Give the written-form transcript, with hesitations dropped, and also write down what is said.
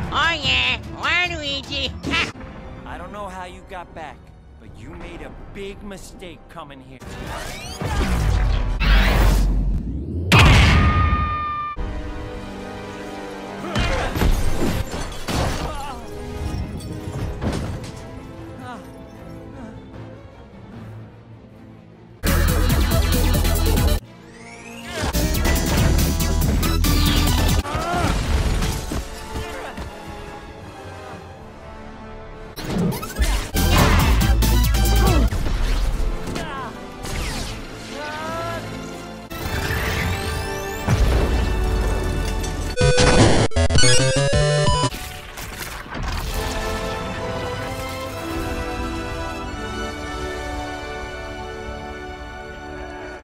Oh yeah, Waluigi. I don't know how you got back, but you made a big mistake coming here.